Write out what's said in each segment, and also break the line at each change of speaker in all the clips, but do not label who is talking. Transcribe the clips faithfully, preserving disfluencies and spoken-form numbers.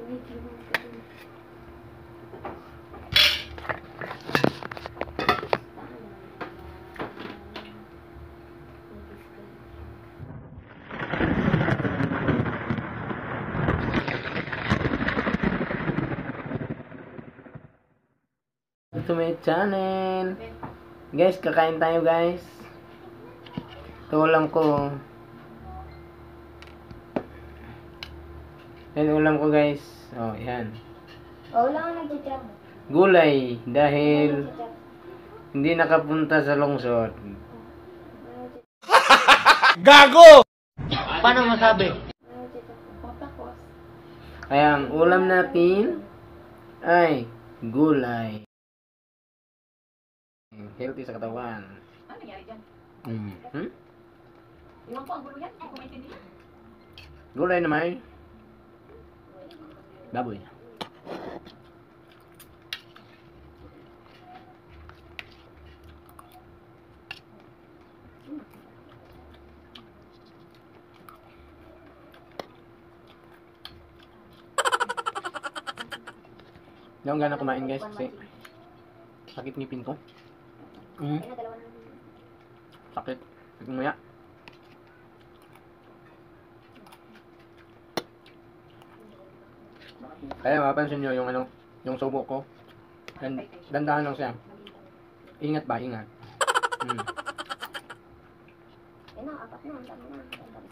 To my channel. Guys, kakain tayo guys. Ito ulam ko. Yan ulam ko guys. Oh, yan.
Oh, wala kang nag-chat.
Gulay dahil hindi nakapunta sa lungsod.
Gago! Paano masabi?
Kaya ang ulam natin ay gulay. Healthy sa katawan.
Ano nangyari dyan?
Mm. Hmm?
Iwan ko ang gulo yan. Hindi ko maintindihan.
Gulay naman. Baboy. Hindi akong gana kumain guys kasi sakit ngipin ko. Mm. Sakit. Maya. Kaya mapapansin nyo yung ano, yung subo ko. Dan dandahan lang siya. Ingat ba? Ingat. Mm.
Yan na, apat na. Ang dami na. Ang dami na.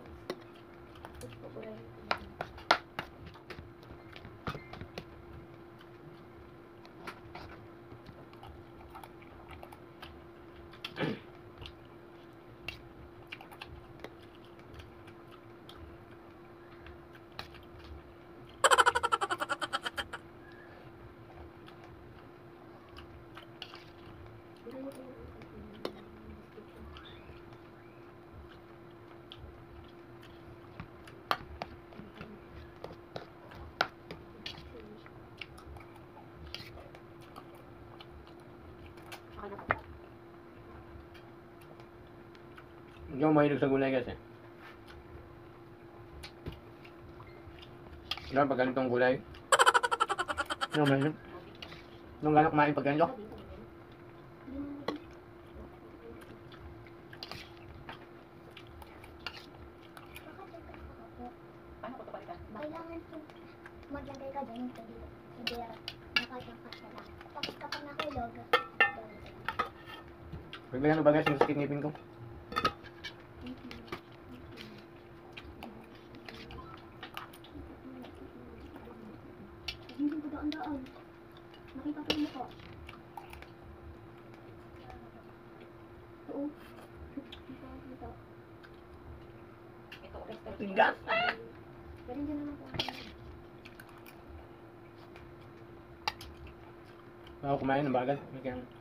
Hindi ako mahilig sa gulay kasi. Diba pag ganitong gulay? Hindi ako mahilig. Nung gano'n kumain pag ganito?
Paano ko ito balikan?
Kailangan maglagay ka dyan sa bira. Nakasangkas ka lang. Tapos kapag nakulog,
Bigla ano ba guys yung sakit ngipin ko?
hindi ko daan-daan. Nakita ko yung mukha. Oo. Ito.
Ito, restaurant.
Tigas!
Pero hindi naman po.
Ako kumain ng bagal. Kaya